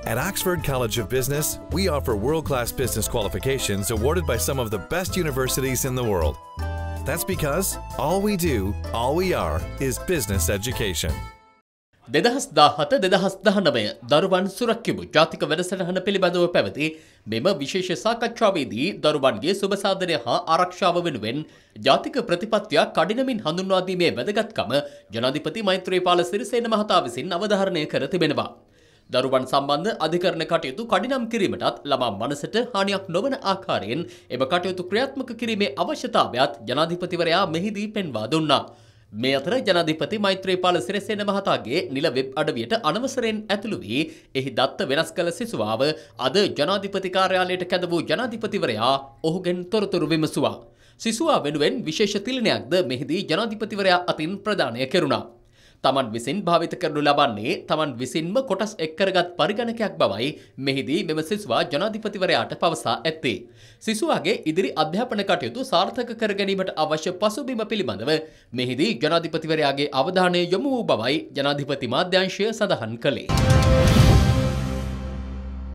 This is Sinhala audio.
At Oxford College of Business, we offer world-class business qualifications awarded by some of the best universities in the world. That's because all we do, all we are, is business education. 2017-2019 දරුවන් සුරක්කිමු ජාතික වැඩසටහන පිළිබඳව පැවති මෙම විශේෂ සාකච්ඡාවේදී දරුවන්ගේ සුබ සාධනය හා ආරක්ෂාව වෙනුවෙන් ජාතික ප්‍රතිපත්තියක් කඩිනමින් හඳුන්වා දීමේ වැදගත්කම ජනාධිපති මෛත්‍රීපාල සිරිසේන මහතා විසින් අවධාරණය කර තිබෙනවා. දරුවන් සම්බන්ධ අධිකරණ කටයුතු කඩිනම් කිරීමටත් ළමා මනසට හානියක් නොවන ආකාරයෙන් එම කටයුතු ක්‍රියාත්මක කිරීමේ අවශ්‍යතාවයත් ජනාධිපතිවරයා මෙහිදී පෙන්වා දුන්නා. මේ අතර ජනාධිපති මෛත්‍රීපාල සිරිසේන මහතාගේ නිල වෙබ් අඩවියට අනවසරයෙන් ඇතුළු වී එහි දත්ත වෙනස් කළ සිසුවාව අද ජනාධිපති කාර්යාලයට කැඳ වූ ජනාධිපතිවරයා ඔහුගෙන් තොරතුරු විමසුවා. සිසුවා වෙනුවෙන් විශේෂ තිලනයක්ද මෙහිදී ජනාධිපතිවරයා අතින් ප්‍රදානය කෙරුණා. තමන් විසින් භාවිත කරනු ලබන්නේ තමන් විසින්ම කොටස් එක් කරගත් පරිගණකයක් බවයි මෙහිදී මෙම සිසුවා ජනාධිපතිවරයාට පවසා ඇත්තේ. සිසුවාගේ ඉදිරි අධ්‍යාපන කටයුතු සාර්ථක කර ගැනීමට අවශ්‍ය පසුබිම පිළිබඳව මෙහිදී ජනාධිපතිවරයාගේ අවධානය යොමු වූ බවයි ජනාධිපති මාධ්‍යාංශය සඳහන් කළේ.